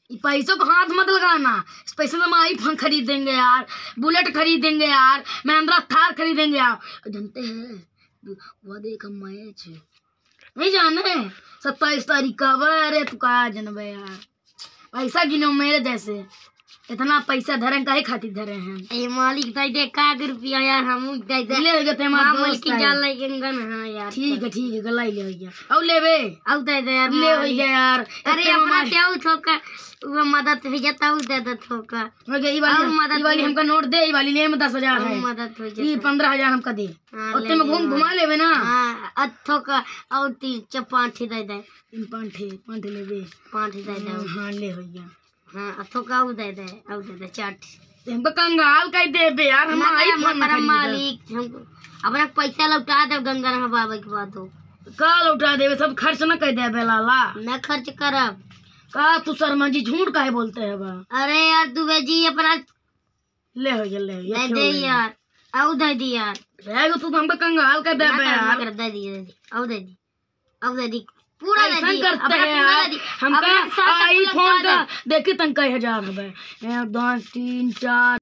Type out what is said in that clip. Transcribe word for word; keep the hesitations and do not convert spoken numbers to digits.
पैसों को हाथ मत लगाना। इस पैसे से हम आईफोन खरीदेंगे यार, बुलेट खरीदेंगे यार, महिंद्रा थार खरीदेंगे यार। जानते हैं वो देख मैच नहीं जाने सत्ताईस तारीख का। अरे तू कहा जनबे यार, पैसा गिनो मेरे जैसे। इतना पैसा धरे काहे खातिर धरे हैं? ए मालिक दे दे का रुपया यार, हम दे दे ले गए ते मां मालिक की जान लेके गन। हां यार ठीक है ठीक है, गलाई ले गया। अब लेबे अब दे दे यार, ले हो गया यार। अरे अपना क्या ठोका वो मदद हो जाता हूं, दे दे ठोका। हो गई वाली, ई वाली हमका नोट दे, ई वाली ले में दस हजार है, मदद हो जाता ई पंद्रह हजार हमका दे। उतने में घूम घुमा लेबे ना। हां अथो का और तीन चपाठी दे दे, इन पांठे पांठे लेबे, पांठी दे दे। हां ले हो गया। हां अथो का दे दे, अब दे दे चाट। हमको कंगाल कह देबे यार, हम आईफोन हमारा मालिक हमको अपना पैसा लौटा दे गंगा बाबा के बाद। हो का लौटा देबे? सब खर्च न कह देबे लाला। मैं खर्च करब का तू शर्मा जी झूठ काहे बोलते है बा? अरे यार दुबे जी अपना ले हो गया, ले हो गया। दे दे यार, आओ दे दी यार। रहेगा तू तो हमको कंगाल कह देबे यार। कर दे दी, दे दी, आओ दे दी, आओ दे दी, पूरा दे दी। करते हैं यार हमका आईफोन का देखी तन कई हजार है। एक दो तीन चार